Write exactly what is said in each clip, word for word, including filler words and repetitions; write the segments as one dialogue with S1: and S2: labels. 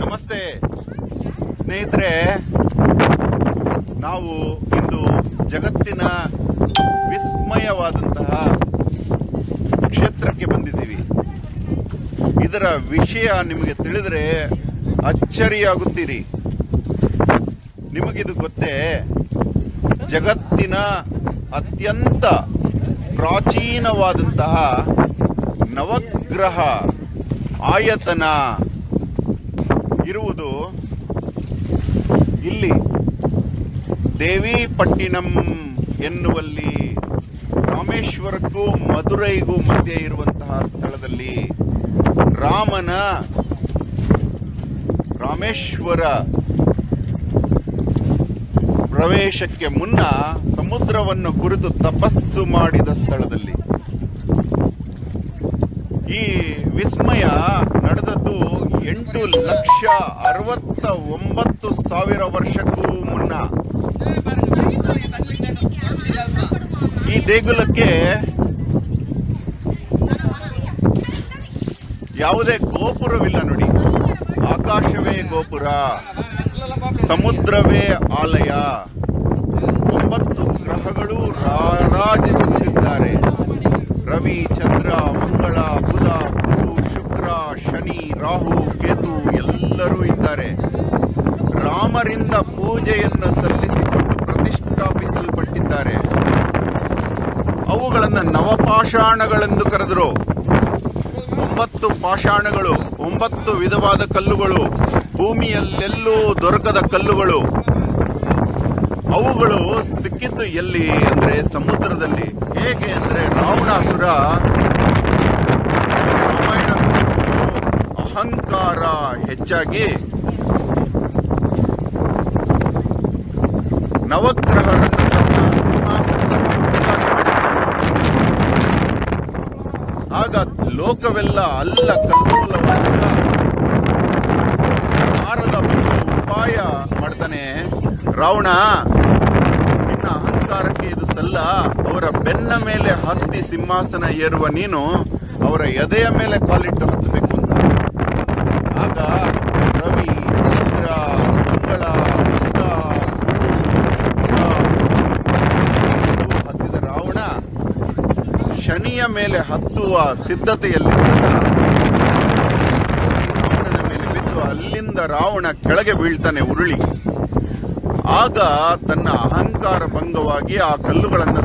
S1: ನಮಸ್ತೆ ಸ್ನೇಹಿತರೆ, ನಾವು ಇಂದು ಜಗತ್ತಿನ ವಿಸ್ಮಯವಾದಂತಹ ಕ್ಷೇತ್ರಕ್ಕೆ ಬಂದಿದ್ದೀವಿ. ಇದರ ವಿಷಯ ನಿಮಗೆ ತಿಳಿದರೆ ಅಚ್ಚರಿಯಾಗುತ್ತೀರಿ. ನಿಮಗಿದು ಗೊತ್ತೇ? ಜಗತ್ತಿನ ಅತ್ಯಂತ ಪ್ರಾಚೀನವಾದಂತಹ ನವಗ್ರಹ ಆಯತನ ಇರುವುದು ಇಲ್ಲಿ ದೇವಿಪಟ್ಟಿಣಂ ಎನ್ನುವಲ್ಲಿ, ರಾಮೇಶ್ವರಕ್ಕೂ ಮಧುರೈಗೂ ಮಧ್ಯೆ ಇರುವಂತಹ ಸ್ಥಳದಲ್ಲಿ. ರಾಮನ ರಾಮೇಶ್ವರ ಪ್ರವೇಶಕ್ಕೆ ಮುನ್ನ ಸಮುದ್ರವನ್ನು ಕುರಿತು ತಪಸ್ಸು ಮಾಡಿದ ಸ್ಥಳದಲ್ಲಿ. ಈ ವಿಸ್ಮಯ ನಡೆದದ್ದು ಎಂಟು ಲಕ್ಷ ಅರವತ್ತ ಒಂಬತ್ತು ಸಾವಿರ ವರ್ಷಕ್ಕೂ ಮುನ್ನ. ಈ ದೇಗುಲಕ್ಕೆ ಯಾವುದೇ ಗೋಪುರವಿಲ್ಲ ನೋಡಿ. ಆಕಾಶವೇ ಗೋಪುರ, ಸಮುದ್ರವೇ ಆಲಯ. ಒಂಬತ್ತು ಗ್ರಹಗಳು ರಾರಾಜಿಸುತ್ತಿದ್ದಾರೆ. ರವಿ, ಚಂದ್ರ, ಮಂಗಳ, ಬುಧ, ಗುರು, ಶುಕ್ರ, ಶನಿ, ರಾಹು, ಕೇತು ಎಲ್ಲರೂ ಇದ್ದಾರೆ. ರಾಮರಿಂದ ಪೂಜೆಯನ್ನು ಸಲ್ಲಿಸಿಕೊಂಡು ಪ್ರತಿಷ್ಠಾಪಿಸಲ್ಪಟ್ಟಿದ್ದಾರೆ. ಅವುಗಳನ್ನು ನವಪಾಷಾಣಗಳೆಂದು ಕರೆದರು. ಒಂಬತ್ತು ಪಾಷಾಣಗಳು, ಒಂಬತ್ತು ವಿಧವಾದ ಕಲ್ಲುಗಳು, ಭೂಮಿಯಲ್ಲೆಲ್ಲೂ ದೊರಕದ ಕಲ್ಲುಗಳು. ಅವುಗಳು ಸಿಕ್ಕಿದ್ದು ಎಲ್ಲಿ ಅಂದ್ರೆ ಸಮುದ್ರದಲ್ಲಿ. ಹೇಗೆ ಅಂದ್ರೆ ರಾವಣಾಸುರ ರಾಮಾಯಣ ಅಹಂಕಾರ ಹೆಚ್ಚಾಗಿ ನವಗ್ರಹರನ್ನು ತನ್ನ ಸಿಂಹಾಸನದ ಮೆಟ್ಟಿಲಾಗಿ ಮಾಡಿದ. ಆಗ ಲೋಕವೆಲ್ಲ ಅಲ್ಲ ಕಲ್ಲೋಲವಾದಾಗ ನಾರದ ಬಂದು ಉಪಾಯ ಮಾಡ್ತಾನೆ. ರಾವಣ, ನಿನ್ನ ಅಹಂಕಾರಕ್ಕೆ ಇದು ಸಲ್ಲ. ಅವರ ಬೆನ್ನ ಮೇಲೆ ಹತ್ತಿ ಸಿಂಹಾಸನ ಏರುವ ನೀನು ಅವರ ಎದೆಯ ಮೇಲೆ ಕಾಲಿಟ್ಟು ಹತ್ತಬೇಕು ಅಂತ. ಆಗ ರವಿ, ಚಂದ್ರ, ಮಂಗಳ, ಬುಧ, ಹತ್ತಿದ ರಾವಣ ಶನಿಯ ಮೇಲೆ ಹತ್ತುವ ಸಿದ್ಧತೆಯಲ್ಲಿದ್ದಾಗ ರಾವಣನ ಮೇಲೆ ಬಿದ್ದು ಅಲ್ಲಿಂದ ರಾವಣ ಕೆಳಗೆ ಬೀಳ್ತಾನೆ ಉರುಳಿ. ಆಗ ತನ್ನ ಅಹಂಕಾರ ಭಂಗವಾಗಿ ಆ ಕಲ್ಲುಗಳನ್ನು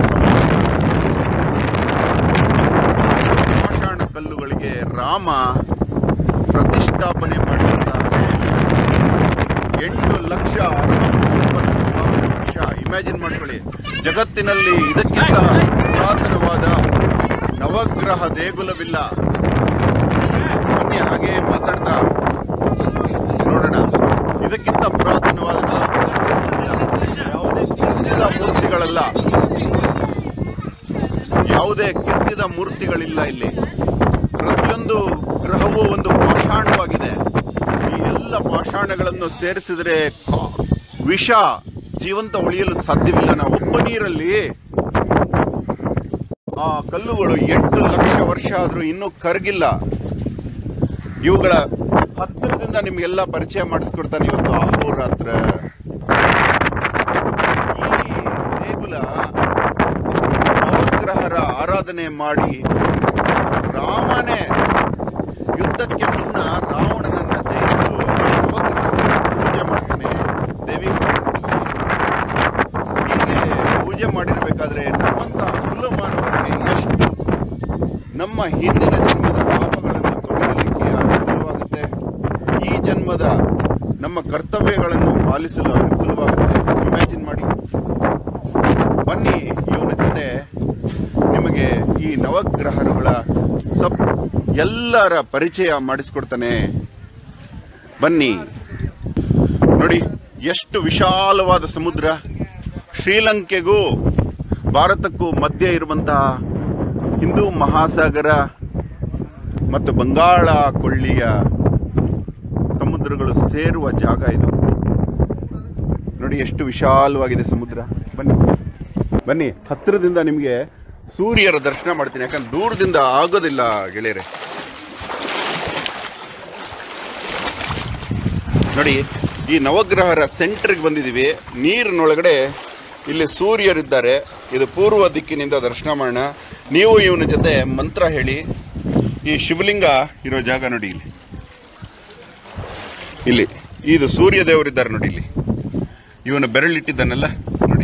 S1: ಪಾಷಾಣ ಕಲ್ಲುಗಳಿಗೆ ರಾಮ ಪ್ರತಿಷ್ಠಾಪನೆ ಮಾಡಿರುತ್ತಾರೆ. ಎಂಟು ಲಕ್ಷ ಅರವತ್ತೊಂಬತ್ತು ಸಾವಿರ ವರ್ಷ. ಇಮ್ಯಾಜಿನ್ ಮಾಡ್ಕೊಳ್ಳಿ, ಜಗತ್ತಿನಲ್ಲಿ ಇದಕ್ಕಿಂತ ಪುರಾತನವಾದ ನವಗ್ರಹ ದೇಗುಲವಿಲ್ಲ. ಬನ್ನಿ ಹಾಗೆ ಮಾತಾಡ್ತಾ ನೋಡೋಣ. ಇದಕ್ಕಿಂತ ಪುರಾತನವಾದ ಯಾವುದೇ ಕೆತ್ತಿದ ಮೂರ್ತಿಗಳಲ್ಲ, ಯಾವುದೇ ಕೆತ್ತಿದ ಮೂರ್ತಿಗಳಿಲ್ಲ ಇಲ್ಲಿ. ಪ್ರತಿಯೊಂದು ಗ್ರಹವೂ ಒಂದು ಪಾಷಾಣವಾಗಿದೆ. ಈ ಎಲ್ಲ ಪಾಷಾಣಗಳನ್ನು ಸೇರಿಸಿದರೆ ವಿಷ ಜೀವಂತ ಉಳಿಯಲು ಸಾಧ್ಯವಿಲ್ಲ. ನಾವು ಉಪ್ಪು ನೀರಲ್ಲಿ ಆ ಕಲ್ಲುಗಳು ಎಂಟು ಲಕ್ಷ ವರ್ಷ ಆದ್ರೂ ಇನ್ನೂ ಕರಗಿಲ್ಲ. ಇವುಗಳ ಹತ್ತಿರದಿಂದ ನಿಮ್ಗೆಲ್ಲ ಪರಿಚಯ ಮಾಡಿಸ್ಕೊಡ್ತಾನೆ ಇವತ್ತು ಅಹೋರಾತ್ರ. ಈ ದೇಗುಲ ನವಗ್ರಹರ ಆರಾಧನೆ ಮಾಡಿ ರಾಮನೇ ಯುದ್ಧಕ್ಕೆ ಮುನ್ನ ರಾವಣನನ್ನ ಜಯಿಸಲು ನವಗ್ರಹಗಳನ್ನು ಪೂಜೆ ಮಾಡ್ತಾನೆ ದೇವಿ. ಹೀಗೆ ಪೂಜೆ ಮಾಡಿರ್ಬೇಕಾದ್ರೆ ನಮ್ಮಂತ ಹುಲ್ಲು ಮಾನವರಿಗೆ ಎಷ್ಟು ನಮ್ಮ ಹಿಂದಿನ ಜನ್ಮದ ಪಾಪಗಳನ್ನು ತೊಳೆಯಲಿಕ್ಕೆ ಅನುಕೂಲವಾಗುತ್ತೆ. ಈ ಜನ್ಮದ ನಮ್ಮ ಕರ್ತವ್ಯಗಳನ್ನು ಪಾಲಿಸಲು ಅನುಕೂಲವಾಗುತ್ತೆ. ಇಮ್ಯಾಜಿನ್ ಮಾಡಿ. ಬನ್ನಿ, ಇವನ ಜೊತೆ ನಿಮಗೆ ಈ ನವಗ್ರಹಗಳ ಸಬ್ ಎಲ್ಲರ ಪರಿಚಯ ಮಾಡಿಸ್ಕೊಡ್ತಾನೆ. ಬನ್ನಿ ನೋಡಿ, ಎಷ್ಟು ವಿಶಾಲವಾದ ಸಮುದ್ರ. ಶ್ರೀಲಂಕೆಗೂ ಭಾರತಕ್ಕೂ ಮಧ್ಯೆ ಇರುವಂತಹ ಹಿಂದೂ ಮಹಾಸಾಗರ ಮತ್ತು ಬಂಗಾಳ ಕೊಳ್ಳಿಯ ಸಮುದ್ರಗಳು ಸೇರುವ ಜಾಗ ಇದು. ನೋಡಿ ಎಷ್ಟು ವಿಶಾಲವಾಗಿದೆ ಸಮುದ್ರ. ಬನ್ನಿ ಬನ್ನಿ ಹತ್ತಿರದಿಂದ ನಿಮಗೆ ಸೂರ್ಯರ ದರ್ಶನ ಮಾಡ್ತೀನಿ, ಯಾಕಂದ್ರೆ ದೂರದಿಂದ ಆಗೋದಿಲ್ಲ ಗೆಳೆಯರೆ. ನೋಡಿ, ಈ ನವಗ್ರಹರ ಸೆಂಟ್ರಿಗೆ ಬಂದಿದ್ದೀವಿ. ನೀರಿನೊಳಗಡೆ ಇಲ್ಲಿ ಸೂರ್ಯರಿದ್ದಾರೆ. ಇದು ಪೂರ್ವ ದಿಕ್ಕಿನಿಂದ ದರ್ಶನ ಮಾಡೋಣ. ನೀವು ಇವನ ಜೊತೆ ಮಂತ್ರ ಹೇಳಿ. ಈ ಶಿವಲಿಂಗ ಇರೋ ಜಾಗ ನೋಡಿ, ಇಲ್ಲಿ ಇಲ್ಲಿ ಇದು ಸೂರ್ಯ ದೇವರಿದ್ದಾರೆ ನೋಡಿ. ಇಲ್ಲಿ ಇವನು ಬೆರಳಿಟ್ಟಿದ್ದಾನಲ್ಲ ನೋಡಿ,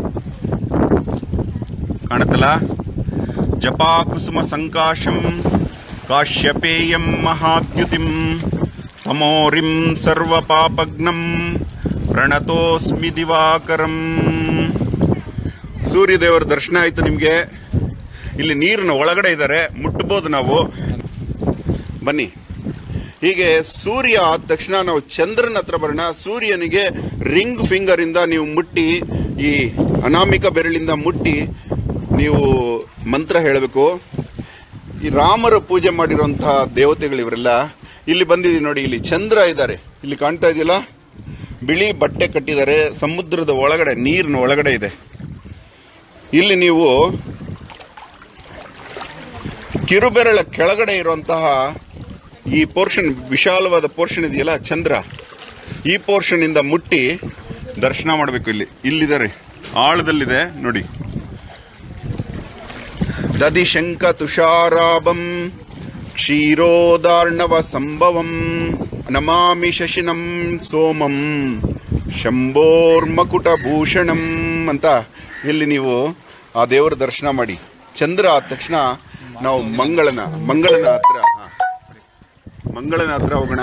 S1: ಕಾಣುತ್ತಲ್ಲ. ಜಪಾ ಕುಸುಮ ಸಂಕಾಶಂ ಕಾಶ್ಯಪೇಯಂ ಮಹಾದ್ಯುತಿಂ ತಮೋರಿಂ ಸರ್ವ ಪಾಪಗ್ನಂ ಪ್ರಣತೋಸ್ಮಿ ದಿವಾಕರಂ. ಸೂರ್ಯದೇವರ ದರ್ಶನ ಆಯ್ತು ನಿಮಗೆ. ಇಲ್ಲಿ ನೀರಿನ ಒಳಗಡೆ ಇದ್ದಾರೆ, ಮುಟ್ಟಬಹುದು ನಾವು. ಬನ್ನಿ. ಹೀಗೆ ಸೂರ್ಯ ಆದ ತಕ್ಷಣ ನಾವು ಚಂದ್ರನ ಹತ್ರ ಬರೋಣ. ಸೂರ್ಯನಿಗೆ ರಿಂಗ್ ಫಿಂಗರ್ ಇಂದ ನೀವು ಮುಟ್ಟಿ, ಈ ಅನಾಮಿಕ ಬೆರಳಿಂದ ಮುಟ್ಟಿ ನೀವು ಮಂತ್ರ ಹೇಳಬೇಕು. ಈ ರಾಮರ ಪೂಜೆ ಮಾಡಿರುವಂತಹ ದೇವತೆಗಳು ಇವರೆಲ್ಲ. ಇಲ್ಲಿ ಬಂದಿದ್ದೀವಿ ನೋಡಿ, ಇಲ್ಲಿ ಚಂದ್ರ ಇದ್ದಾರೆ, ಇಲ್ಲಿ ಕಾಣ್ತಾ ಇದೆಯಲ್ಲ, ಬಿಳಿ ಬಟ್ಟೆ ಕಟ್ಟಿದ್ದಾರೆ. ಸಮುದ್ರದ ಒಳಗಡೆ, ನೀರಿನ ಒಳಗಡೆ ಇದೆ. ಇಲ್ಲಿ ನೀವು ಕಿರುಬೆರಳ ಕೆಳಗಡೆ ಇರುವಂತಹ ಈ ಪೋರ್ಷನ್, ವಿಶಾಲವಾದ ಪೋರ್ಷನ್ ಇದೆಯಲ್ಲ ಚಂದ್ರ, ಈ ಪೋರ್ಷನ್ ಇಂದ ಮುಟ್ಟಿ ದರ್ಶನ ಮಾಡಬೇಕು. ಇಲ್ಲಿ ಇಲ್ಲಿದ್ದಾರೆ, ಆಳದಲ್ಲಿದೆ ನೋಡಿ. ದದಿಶಂಕ ತುಷಾರಾಭಂ ಕ್ಷೀರೋದಾರ್ಣವ ಸಂಭವಂ ನಮಾಮಿ ಶಶಿನಂ ಸೋಮಂ ಶಂಭೋರ್ಮಕುಟ ಭೂಷಣಂ ಅಂತ ಇಲ್ಲಿ ನೀವು ಆ ದೇವರ ದರ್ಶನ ಮಾಡಿ. ಚಂದ್ರ ಆದ ತಕ್ಷಣ ನಾವು ಮಂಗಳನ ಮಂಗಳನ ಹತ್ರ ಮಂಗಳನ ಹತ್ರ ಹೋಗೋಣ.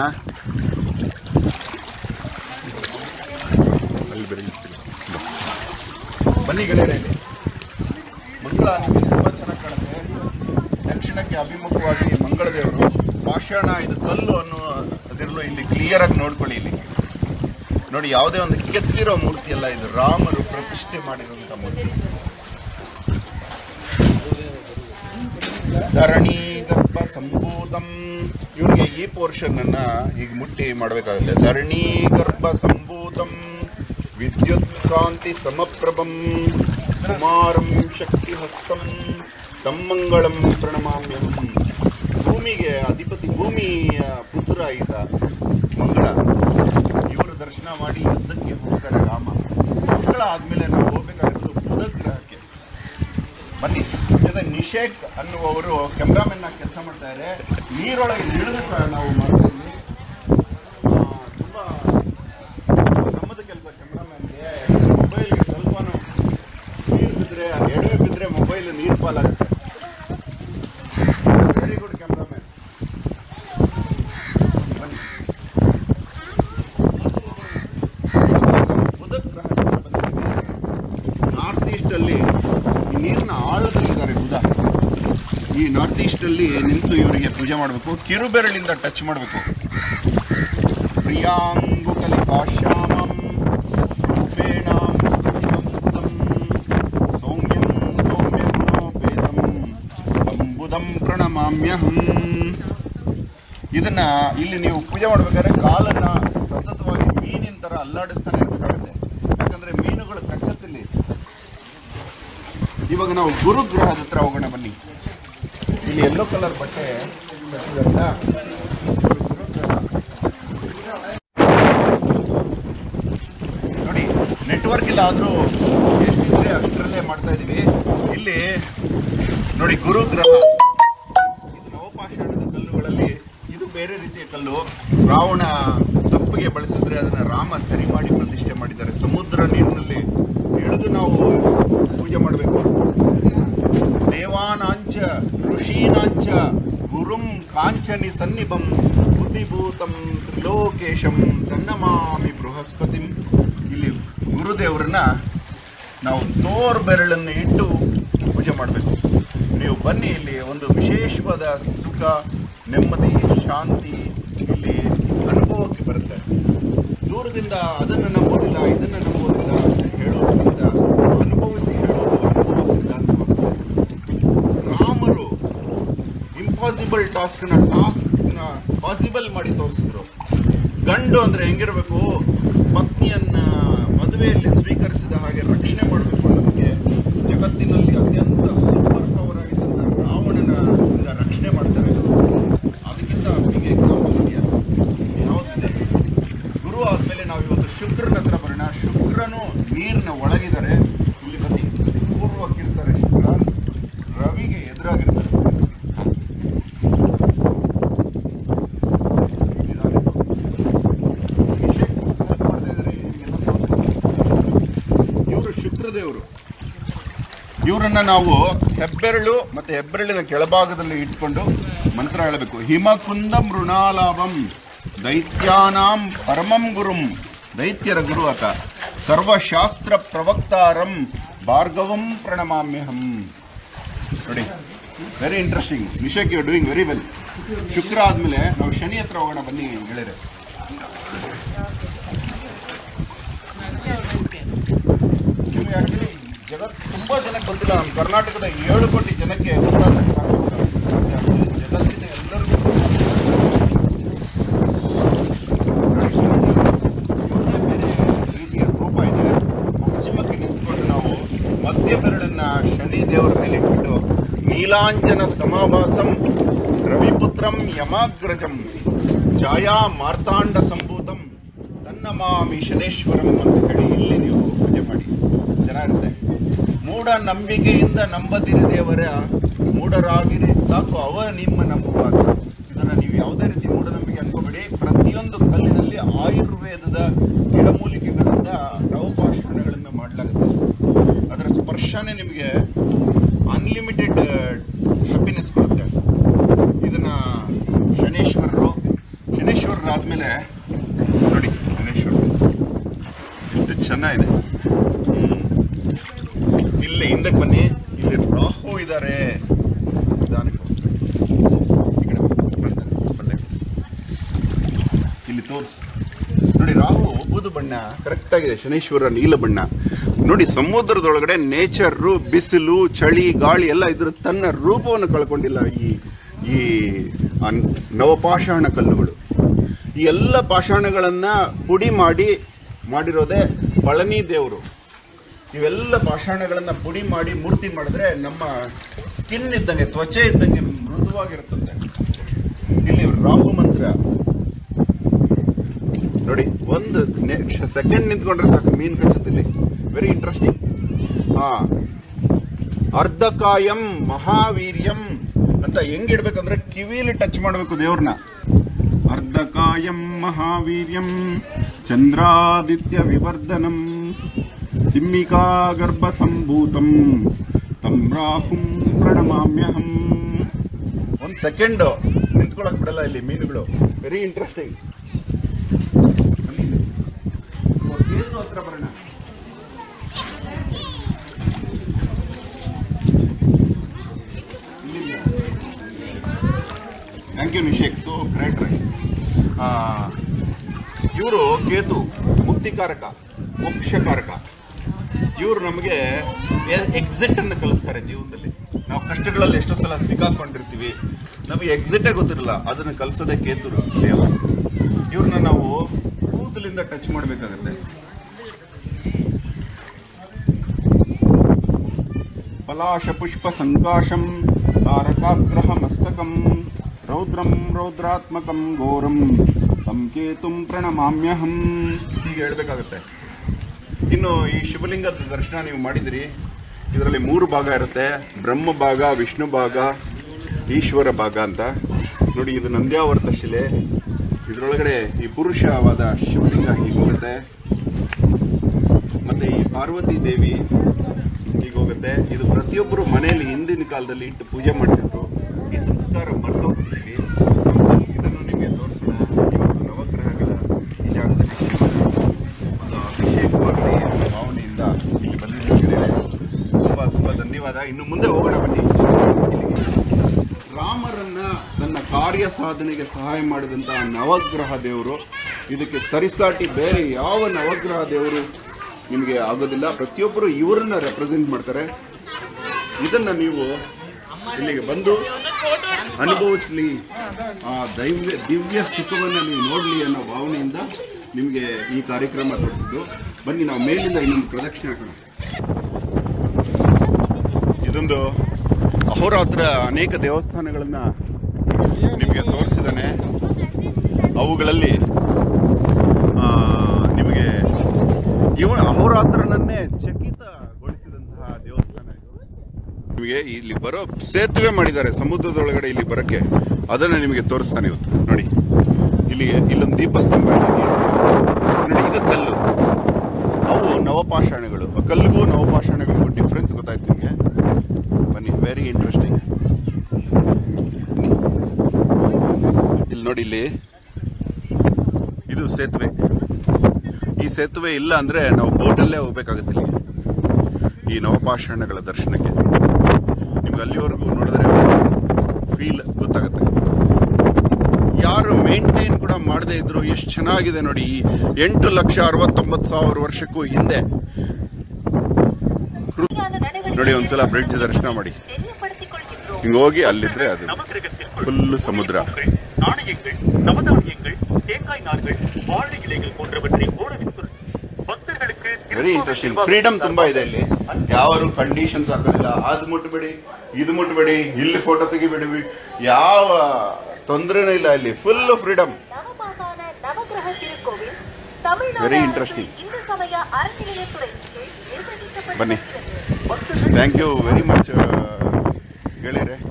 S1: ಬನ್ನಿ ಗೆಳೆಯರೆ, ಮಂಗಳ ನಿಮಗೆ ತುಂಬಾ ಚೆನ್ನಾಗಿ ಕಾಣುತ್ತೆ. ದಕ್ಷಿಣಕ್ಕೆ ಅಭಿಮುಖವಾಗಿ ಮಂಗಳ ದೇವರು. ಪಾಷಾಣ ಇದು ಕಲ್ಲು ಅನ್ನೋ ಅದಿರಲು ಇಲ್ಲಿ ಕ್ಲಿಯರ್ ಆಗಿ ನೋಡ್ಕೊಳ್ಳಿ. ಇಲ್ಲಿ ನೋಡಿ, ಯಾವುದೇ ಒಂದು ಕೆತ್ತಿರೋ ಮೂರ್ತಿ ಅಲ್ಲ, ಇದು ರಾಮರು ಪ್ರತಿಷ್ಠೆ ಮಾಡಿರುವಂತ ಮೂರ್ತಿ. ಧರಣಿ ಗರ್ಭ ಸಂಭೂತಂ. ಇವನಿಗೆ ಈ ಪೋರ್ಷನ್ ಅನ್ನ ಈಗ ಮುಟ್ಟಿ ಮಾಡಬೇಕಾಗುತ್ತೆ. ಧರಣಿ ಗರ್ಭ ಸಂಭೂತಂ ವಿದ್ಯುತ್ ಕಾಂತಿ ಸಮಪ್ರಭಂ ಕುಮಾರಂ ಶಕ್ತಿ ಹಸ್ತಂ ತಮ್ಮಂಗಳಂ ಪ್ರಣಮಾಮ್ಯಂ. ಭೂಮಿಗೆ ಅಧಿಪತಿ, ಭೂಮಿಯ ಪುತ್ರ ಈತ ಮಂಗಳ. ಇವರು ದರ್ಶನ ಮಾಡಿ ಯುದ್ಧಕ್ಕೆ ಹೋಗ್ತಾರೆ ರಾಮ. ಮಂಗಳ ಆದ್ಮೇಲೆ ನಾವು ಹೋಗ್ಬೇಕಾಗಿರೋದು ಬುಧ ಗ್ರಹಕ್ಕೆ. ಬನ್ನಿ. ಜೊತೆ ನಿಷೇಕ್ ಅನ್ನುವವರು ಕ್ಯಾಮ್ರಾಮನ್ ಆಗಿ ಕೆಲಸ ಮಾಡ್ತಾ ಇದ್ದಾರೆ. ನೀರೊಳಗೆ ಇಳಿದು ನಾವು ಮಾಡ್ತಾ ಇದ್ವಿ. ತುಂಬಾ ನಮ್ಮದು ಕೆಲಸ ಕ್ಯಾಮ್ರಾಮನ್ಗೆ. ಮೊಬೈಲ್ಗೆ ಸ್ವಲ್ಪ ನೀರು ಬಿದ್ದರೆ, ಎಡವೆ ಬಿದ್ದರೆ ಮೊಬೈಲ್ ನೀರು ಪಾಲಾಗುತ್ತೆ. Very good cameraman. ಬನ್ನಿ. ಬುಧ ಗ್ರಹಕ್ಕೆ ಬಂದಿದ್ದೀವಿ. ನಾರ್ತ್ ಈಸ್ಟ್ ಅಲ್ಲಿ ನೀರಿನ ಆಳದಲ್ಲಿದ್ದಾರೆ ಬುಧ. ಈ ನಾರ್ತ್ ಈಸ್ಟ್ ಅಲ್ಲಿ ನಿಂತು ಇವರಿಗೆ ಪೂಜೆ ಮಾಡಬೇಕು. ಕಿರುಬೆರಳಿಂದ ಟಚ್ ಮಾಡಬೇಕು. ಪ್ರಿಯಾಂಗುಕಲಿ ಕಾಶ್ಯಾಮಂ ರೂಪೇಣ ಸೌಮ್ಯಂ ಸೌಮ್ಯ ಗುಣೋಪೇತಂ ಅಂಬುದಂ ಪ್ರಣಮಾಮ್ಯಹಂ. ಇದನ್ನ ಇಲ್ಲಿ ನೀವು ಪೂಜೆ ಮಾಡ್ಬೇಕಾದ್ರೆ ಕಾಲನ್ನ ಸತತವಾಗಿ ಮೀನಿನ ತರ ಅಲ್ಲಾಡಿಸ್ತಾನೆ ಇರಬೇಕಾಗುತ್ತೆ. ಯಾಕಂದ್ರೆ ಮೀನುಗಳು ಕಚ್ಚತ್ತಿಲ್ಲಿ. ಇವಾಗ ನಾವು ಗುರುಗ್ರಹದ ಹತ್ರ ಹೋಗೋಣ ಬನ್ನಿ. ಇಲ್ಲಿ ಯೆಲ್ಲೋ ಕಲರ್ ಬಟ್ಟೆ ನೋಡಿ. ನೆಟ್ವರ್ಕ್ ಇಲ್ಲ ಆದ್ರೂ ಎಷ್ಟಿದ್ರೆ ಅಷ್ಟರಲ್ಲೇ ಮಾಡ್ತಾ ಇದೀವಿ. ಇಲ್ಲಿ ನೋಡಿ, ಗುರುಗ್ರಹ. ಇದು ನವಪಾಷಾಣದ ಕಲ್ಲುಗಳಲ್ಲಿ ಇದು ಬೇರೆ ರೀತಿಯ ಕಲ್ಲು. ರಾವಣ ತಪ್ಪಿಗೆ ಬಳಸಿದ್ರೆ ಅದನ್ನ ರಾಮ ಸರಿ ಮಾಡಿ ಪ್ರತಿಷ್ಠೆ ಮಾಡಿದ್ದಾರೆ. ಸಮುದ್ರ ನೀರಿನಲ್ಲಿ ಇಳಿದು ನಾವು ಪೂಜೆ ಮಾಡಬೇಕು. ದೇವಾನಾಂಚ ಋಷೀನಾಂಚ ಗುರುಂ ಕಾಂಚನಿ ಸನ್ನಿಭಂ ಬುದ್ಧಿಭೂತಂ ತ್ರಿಲೋಕೇಶಂ ತನ್ನಮಾಮಿ ಬೃಹಸ್ಪತಿಂ. ಇಲ್ಲಿ ಗುರುದೇವರನ್ನ ನಾವು ತೋರ್ ಬೆರಳನ್ನು ಇಟ್ಟು ಪೂಜೆ ಮಾಡಬೇಕು. ನೀವು ಬನ್ನಿ, ಇಲ್ಲಿ ಒಂದು ವಿಶೇಷವಾದ ಸುಖ, ನೆಮ್ಮದಿ, ಶಾಂತಿ ಇಲ್ಲಿ ಅನುಭವಕ್ಕೆ ಬರುತ್ತೆ. ದೂರದಿಂದ ಅದನ್ನು ನಂಬೋದಿಲ್ಲ, ಇದನ್ನು ನಂಬೋದಿಲ್ಲ ಅಂತ ಹೇಳೋದ್ರಿಂದ ಅನುಭವಿಸಿ ಹೇಳೋದು ಅನುಭವ ಸಿದ್ಧಾಂತವಾಗುತ್ತೆ. ರಾಮರು ಇಂಪಾಸಿಬಲ್ ಟಾಸ್ಕ್ ನ ಟಾಸ್ಕ್ ನ ಪಾಸಿಬಲ್ ಮಾಡಿ ತೋರಿಸಿದ್ರು. ಗಂಡು ಅಂದ್ರೆ ಹೆಂಗಿರ್ಬೇಕು, ಪತ್ನಿಯನ್ನ ಮದುವೆಯಲ್ಲಿ ಸ್ವೀಕರಿಸಿದ ಹಾಗೆ ರಕ್ಷಣೆ ಮಾಡಬೇಕು ಅನ್ನೋದಕ್ಕೆ ಜಗತ್ತಿನಲ್ಲಿ ಅತ್ಯಂತ ಸೂಪರ್ ಪವರ್ ಆಗಿದ್ದಂತ ರಾವಣನ ರಕ್ಷಣೆ ಮಾಡ್ತಾರೆ. ಅದಕ್ಕಿಂತ ಬಿಗ್ ಎಕ್ಸಾಂಪಲ್ ಇದೆಯಾ? ಯಾವುದಿದೆ? ಗುರು ಗುರು ಆದ್ಮೇಲೆ ನಾವು ಇವತ್ತು ಶುಕ್ರನ ಹತ್ರ ಬರೋಣ. ಶುಕ್ರನು ನೀರಿನ ಒಳಗಿದ್ದಾರೆ. ಇಲ್ಲಿ ಬನ್ನಿ, ಪೂರ್ವಕ್ಕಿರ್ತಾರೆ ಶುಕ್ರ, ರವಿಗೆ ಎದುರಾಗಿರ್ತಾರೆ. ಇವರು ಶುಕ್ರದೇವರು. ಇವರನ್ನ ನಾವು ಹೆಬ್ಬೆರಳು ಮತ್ತೆ ಹೆಬ್ಬೆರಳಿನ ಕೆಳಭಾಗದಲ್ಲಿ ಇಟ್ಕೊಂಡು ಮಂತ್ರ ಹೇಳಬೇಕು. ಹಿಮಕುಂದ ಮೃಣಾಲಾಭಂ ದೈತ್ಯಾನಾಂ ಪರಮಂ ಗುರುಂ, ದೈತ್ಯರ ಗುರು ಆತ. ಸರ್ವಶಾಸ್ತ್ರ ಪ್ರವಕ್ತಾರಂ ಭಾರ್ಗವಂ ಪ್ರಣಮಾಮ್ಯಹಂ. ನೋಡಿ, ವೆರಿ ಇಂಟ್ರೆಸ್ಟಿಂಗ್. ನಿಶಕ್ ಯು ಡೂಯಿಂಗ್ ವೆರಿ ವೆಲ್. ಶುಕ್ರ ಆದ್ಮೇಲೆ ನಾವು ಶನಿ ಹತ್ರ ಹೋಗೋಣ ಬನ್ನಿ ಗೆಳೆಯರೆ. ನಿಮ್ಗೆ ಆಕ್ಚುಲಿ ಜಗತ್ ತುಂಬಾ ಜನಕ್ಕೆ ಗೊತ್ತಿಲ್ಲ. ನಮ್ಮ ಕರ್ನಾಟಕದ ಏಳು ಕೋಟಿ ಜನಕ್ಕೆ ಗೊತ್ತಾಗ ಜಗತ್ತಿನ ಎಲ್ಲರಿಗೂ ರೀತಿಯ ರೂಪ ಇದೆ. ಪಶ್ಚಿಮಕ್ಕೆ ನಿಂತ್ಕೊಂಡು ನಾವು ಮಧ್ಯ ಬೆರಳನ್ನ ಶನಿ ದೇವರ ಮೇಲೆ ಇಟ್ಬಿಟ್ಟು ನೀಲಾಂಜನ ಸಮಾವಾಸಂ ರವಿಪುತ್ರಂ ಯಮಾಗ್ರಜಂ ಛಾಯಾ ಮಾರ್ತಾಂಡ ಸಂಭೂತಂ ತನ್ನಮಾಮಿ ಶನೇಶ್ವರಂ ಅಂತ ಹೇಳಿ ಇಲ್ಲಿ ನೀವು ಪೂಜೆ ಮಾಡಿ. ಚೆನ್ನಾಗಿರುತ್ತೆ. ಮೂಢ ನಂಬಿಕೆಯಿಂದ ನಂಬದಿರಿ ದೇವರ ಮೂಢರಾಗಿರಿ ಸಾಕು ಅವ ನಿಮ್ಮ ನಂಬುವಾಗ. ಇದನ್ನ ನೀವು ಯಾವುದೇ ರೀತಿ ಮೂಢನಂಬಿಕೆ ಅನ್ಕೋಬೇಡಿ. ಪ್ರತಿಯೊಂದು ಕಲ್ಲಿನಲ್ಲಿ ಆಯುರ್ವೇದದ ಗಿಡಮೂಲಿಕೆಗಳಿಂದ ನವಪಾಷಾಣಗಳಿಂದ ಮಾಡಲಾಗುತ್ತೆ. ಅದರ ಸ್ಪರ್ಶನೇ ನಿಮಗೆ ಅನ್ಲಿಮಿಟೆಡ್ ಹ್ಯಾಪಿನೆಸ್ ಕೊಡುತ್ತೆ. ಇದನ್ನ ಶನೇಶ್ವರರು ಶನೇಶ್ವರರಾದ್ಮೇಲೆ ನೋಡಿ, ಶನೇಶ್ವರ ಎಷ್ಟು ಚೆನ್ನಾಗಿದೆ. ಇಲ್ಲಿ ಹಿಂದಕ್ಕೆ ಬನ್ನಿ, ಇಲ್ಲಿ ರಾಹು ಇದ್ದಾರೆ. ಇಲ್ಲಿ ತೋರ್ಸು ನೋಡಿ, ರಾಹು ಬೂದು ಬಣ್ಣ ಕರೆಕ್ಟ್ ಆಗಿದೆ, ಶನೇಶ್ವರ ನೀಲ ಬಣ್ಣ. ನೋಡಿ, ಸಮುದ್ರದೊಳಗಡೆ ನೇಚರು, ಬಿಸಿಲು, ಚಳಿ, ಗಾಳಿ ಎಲ್ಲ ಇದ್ರ ತನ್ನ ರೂಪವನ್ನು ಕಳ್ಕೊಂಡಿಲ್ಲ ಈ ಈ ನವಪಾಷಾಣ ಕಲ್ಲುಗಳು. ಈ ಎಲ್ಲ ಪಾಷಾಣಗಳನ್ನ ಪುಡಿ ಮಾಡಿ ಮಾಡಿರೋದೇ ಪಳನಿ ದೇವರು. ಇವೆಲ್ಲ ಪಾಷಾಣಗಳನ್ನ ಪುಡಿ ಮಾಡಿ ಮೂರ್ತಿ ಮಾಡಿದ್ರೆ ನಮ್ಮ ಸ್ಕಿನ್ ಇದ್ದಂಗೆ, ತ್ವಚೆ ಇದ್ದಂಗೆ ಮೃದುವಾಗಿರುತ್ತದೆ. ಇಲ್ಲಿ ರಾಹು ಮಂತ್ರ ನೋಡಿ, ಒಂದು ಸೆಕೆಂಡ್ ನಿಂತ್ಕೊಂಡ್ರೆ ಸಾಕು ಮೀನ್ ಕಚ್ಚುತ್ತಿಲ್ಲಿ. Very interesting. ಹಾ, ಅರ್ಧಕಾಯಂ ಮಹಾವೀರ್ಯಂ ಅಂತ ಹೆಂಗ್ ಇಡ್ಬೇಕಂದ್ರೆ ಕಿವಿಲಿ ಟಚ್ ಮಾಡಬೇಕು ದೇವ್ರನ್ನ. ಅರ್ಧಕಾಯಂ ಮಹಾವೀರ್ಯಂ ಚಂದ್ರಾದಿತ್ಯ ವಿವರ್ಧನಂ ಸಿಮ್ಮಿಕಾ ಗರ್ಭ ಸಂಭೂತಂ ತಂ ರಾಹುಂ ಪ್ರಣಮಾಮ್ಯಹಂ. ಒಂದ್ ಸೆಕೆಂಡ್ ನಿಂತ್ಕೊಳಕ್ ಬಿಡಲ್ಲ ಇಲ್ಲಿ ಮೀನುಗಳು. Very interesting. ಕೇತು ಹತ್ರ ಬರೋಣ. Thank you Nishek, so great right. ಇವರು ಕೇತು ಮುಕ್ತಿಕಾರಕ, ಮೋಕ್ಷಕಾರಕ. ಇವರು ನಮಗೆ ಎಕ್ಸಿಟ್ ಅನ್ನು ಕಲಿಸ್ತಾರೆ ಜೀವನದಲ್ಲಿ. ನಾವು ಕಷ್ಟಗಳಲ್ಲಿ ಎಷ್ಟೋ ಸಲ ಸಿಕ್ಕಾಕೊಂಡಿರ್ತೀವಿ, ನಮಗೆ ಎಕ್ಸಿಟೇ ಗೊತ್ತಿರಲ್ಲ. ಅದನ್ನು ಕಲಿಸೋದೇ ಕೇತುರು ದೇವರು. ಇವ್ರನ್ನ ನಾವು ಕೂದಲಿಂದ ಟಚ್ ಮಾಡಬೇಕಾಗತ್ತೆ. ಪಲಾಶ ಪುಷ್ಪ ಸಂಕಾಶಂ ತಾರಕಾಗ್ರಹ ಮಸ್ತಕಂ ರೌದ್ರಂ ರೌದ್ರಾತ್ಮಕಂ ಘೋರಂ ತಂ ಕೇತುಂ ಪ್ರಣಮಾಮ್ಯಹಂ. ಹೀಗೆ ಹೇಳ್ಬೇಕಾಗತ್ತೆ. ಇನ್ನು ಈ ಶಿವಲಿಂಗದ ದರ್ಶನ ನೀವು ಮಾಡಿದಿರಿ. ಇದರಲ್ಲಿ ಮೂರು ಭಾಗ ಇರುತ್ತೆ: ಬ್ರಹ್ಮ ಭಾಗ, ವಿಷ್ಣು ಭಾಗ, ಈಶ್ವರ ಭಾಗ ಅಂತ. ನೋಡಿ, ಇದು ನಂದ್ಯಾವರ್ತ ಶಿಲೆ. ಇದರೊಳಗಡೆ ಈ ಪುರುಷವಾದ ಶಿವಲಿಂಗ ಹೀಗೋಗುತ್ತೆ, ಮತ್ತೆ ಈ ಪಾರ್ವತಿ ದೇವಿ ಹೀಗೋಗುತ್ತೆ. ಇದು ಪ್ರತಿಯೊಬ್ಬರು ಮನೆಯಲ್ಲಿ ಹಿಂದಿನ ಕಾಲದಲ್ಲಿ ಇಟ್ಟು ಪೂಜೆ ಮಾಡ್ತಿದ್ರು. ಈ ಸಂಸ್ಕಾರ ಮರ್ತೋಗ್ತೀವಿ. ಇದನ್ನು ನಿಮಗೆ ತೋರಿಸೋಣ. ಇವತ್ತು ನವಗ್ರಹಗಳ ಈ ಜಾಗದಲ್ಲಿ ಒಂದು ಅಭಿಷೇಕವಾಗಲಿ ಭಾವನೆಯಿಂದ ಇಲ್ಲಿ ಬಂದಿದ್ದಾರೆ. ತುಂಬಾ ತುಂಬಾ ಧನ್ಯವಾದ. ಇನ್ನು ಮುಂದೆ ಹೋಗೋಣ ಬನ್ನಿ. ರಾಮರನ್ನ ತನ್ನ ಕಾರ್ಯ ಸಾಧನೆಗೆ ಸಹಾಯ ಮಾಡಿದಂತಹ ನವಗ್ರಹ ದೇವರು. ಇದಕ್ಕೆ ಸರಿಸಾಟಿ ಬೇರೆ ಯಾವ ನವಗ್ರಹ ದೇವರು ನಿಮಗೆ ಆಗೋದಿಲ್ಲ. ಪ್ರತಿಯೊಬ್ಬರು ಇವರನ್ನ ರೆಪ್ರೆಸೆಂಟ್ ಮಾಡ್ತಾರೆ. ಇದನ್ನ ನೀವು ಇಲ್ಲಿಗೆ ಬಂದು ಅನುಭವಿಸ್ಲಿ, ಆ ದೈವ್ಯ ದಿವ್ಯ ಸುಖವನ್ನು ನೀವು ನೋಡ್ಲಿ ಅನ್ನೋ ಭಾವನೆಯಿಂದ ನಿಮಗೆ ಈ ಕಾರ್ಯಕ್ರಮ ತೋರಿಸಿದ್ದು. ಬನ್ನಿ, ನಾವು ಮೇಲಿಂದ ಇನ್ನೊಂದು ಪ್ರದಕ್ಷಿಣೆ ಹಾಕೋಣ. ಇದೊಂದು ಅಹೋರಾತ್ರ ಅನೇಕ ದೇವಸ್ಥಾನಗಳನ್ನ ನಿಮಗೆ ತೋರಿಸಿದ್ದಾನೆ. ಅವುಗಳಲ್ಲಿ ಅಹೋರಾತ್ರನನ್ನೇ ಚಕಿತಗೊಳಿಸಿದಂತಹ ದೇವಸ್ಥಾನ ಇದು. ನಿಮಗೆ ಇಲ್ಲಿ ಬರೋ ಸೇತುವೆ ಮಾಡಿದ್ದಾರೆ ಸಮುದ್ರದೊಳಗಡೆ ಇಲ್ಲಿ ಬರಕ್ಕೆ, ಅದನ್ನ ನಿಮಗೆ ತೋರಿಸ್ತಾನೆ ಇವತ್ತು. ನೋಡಿ ಇಲ್ಲಿಗೆ ಇಲ್ಲೊಂದು ದೀಪಸ್ತಂಭ ಇದೆ ನೋಡಿ, ಇದು ಕಲ್ಲು, ಅವು ನವಪಾಷಾಣಗಳು. ಕಲ್ಲಿಗೂ ನವಪಾಷಾಣಗಳಿಗೂ ಡಿಫ್ರೆನ್ಸ್ ಗೊತ್ತಾಯ್ತು ನಿಮಗೆ? ಬನ್ನಿ, ವೆರಿ ಇಂಟ್ರೆಸ್ಟಿಂಗ್. ಇಲ್ಲಿ ನೋಡಿ, ಇಲ್ಲಿ ಇದು ಸೇತುವೆ. ಈ ಸೇತುವೆ ಇಲ್ಲ ಅಂದ್ರೆ ನಾವು ಬೋಟಲ್ಲೇ ಹೋಗ್ಬೇಕಾಗುತ್ತೆ ಇಲ್ಲಿಗೆ, ಈ ನವಪಾಷಾಣಗಳ ದರ್ಶನಕ್ಕೆ. ನಿಮ್ಗೆ ಅಲ್ಲಿವರೆಗೂ ನೋಡಿದ್ರೆ ಫೀಲ್ ಗೊತ್ತಾಗುತ್ತೆ. ಯಾರು ಮೇಂಟೈನ್ ಕೂಡ ಮಾಡದೇ ಇದ್ರು ಎಷ್ಟು ಚೆನ್ನಾಗಿದೆ ನೋಡಿ. ಈ ಎಂಟು ಲಕ್ಷ ಅರವತ್ತೊಂಬತ್ತು ಸಾವಿರ ವರ್ಷಕ್ಕೂ ಹಿಂದೆ ನೋಡಿ. ಒಂದ್ಸಲ ಬ್ರಿಡ್ಜ್ ದರ್ಶನ ಮಾಡಿ, ಹಿಂಗ ಹೋಗಿ ಅಲ್ಲಿದ್ರೆ ಅದು ಫುಲ್ ಸಮುದ್ರ. Very interesting. ಫ್ರೀಡಮ್ ತುಂಬಾ ಇದೆ ಇಲ್ಲಿ, ಯಾರು ಕಂಡೀಷನ್ಸ್ ಹಾಕೋದಿಲ್ಲ. ಅದು ಮುಟ್ಬೇಡಿ, ಇದು ಮುಟ್ಬೇಡಿ, ಇಲ್ಲಿ ಫೋಟೋ ತೆಗಿಬೇಡಿ, ಯಾವ ತೊಂದರೆನೂ ಇಲ್ಲ. ಇಲ್ಲಿ ಫುಲ್ ಫ್ರೀಡಮ್. Very interesting. ಬನ್ನಿ, ಥ್ಯಾಂಕ್ ಯು ವೆರಿ ಮಚ್ ಗೆಳೆಯರೆ.